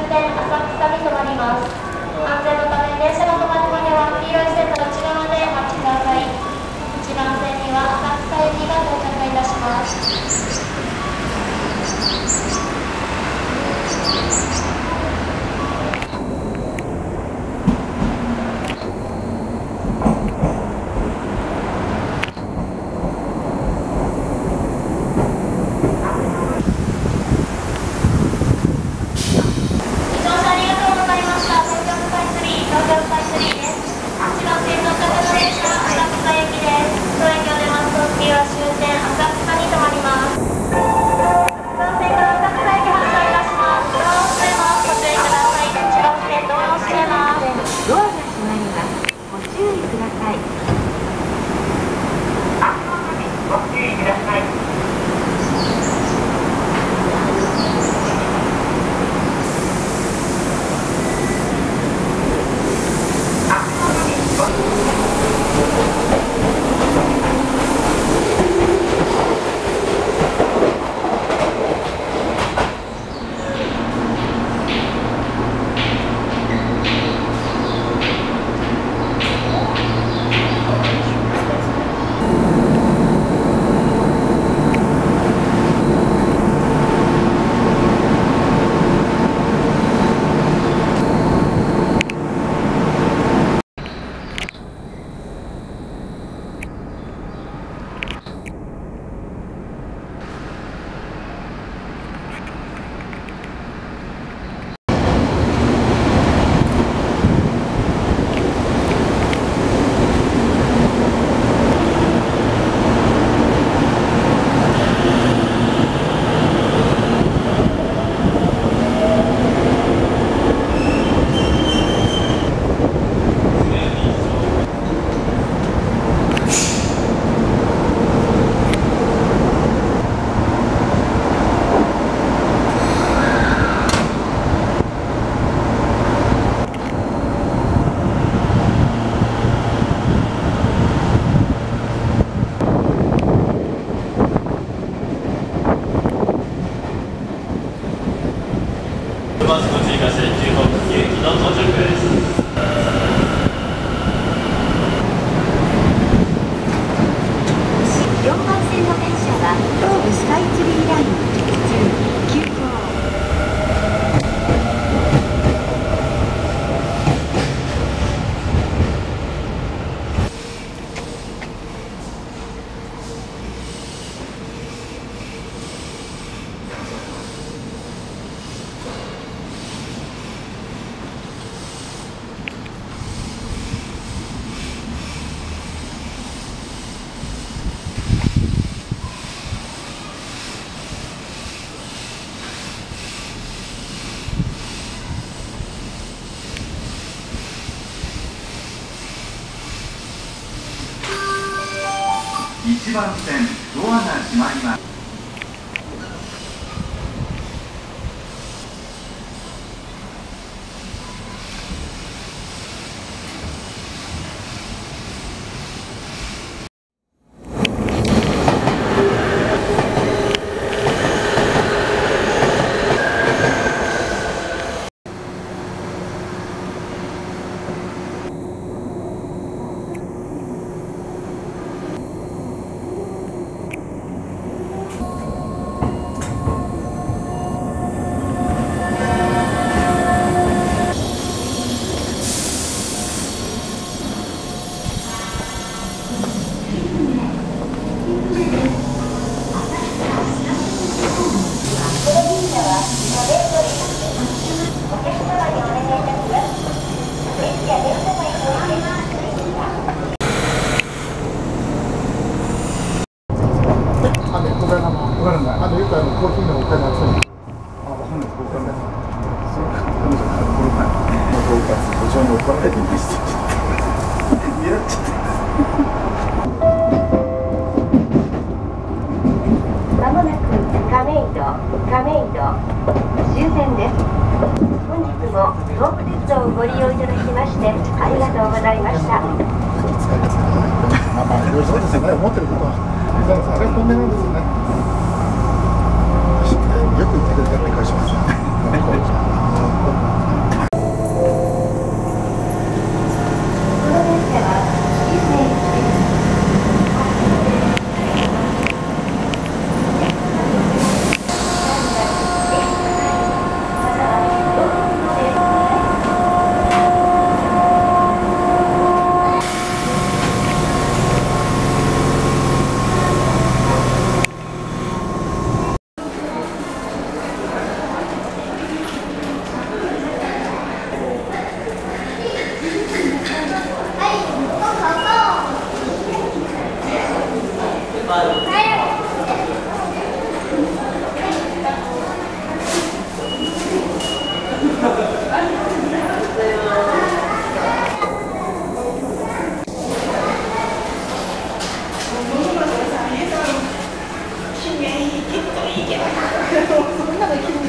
点浅草に停まります。安全のため電車が止まるまでは黄色い線の内側でお待ちください。1番線には浅草行きが到着いたします。 バスの追加線中国行きの到着です。 4番線の電車は東武スカイツリーライン19号。 1番線ドアが閉まります。 まもなく亀戸終点です。本日も東武鉄道をご利用いただきましてありがとうございました。 いろいろそうですよね、思ってることは。あれ本音なんですよね。よく言ってくれたって返しますよね。 す。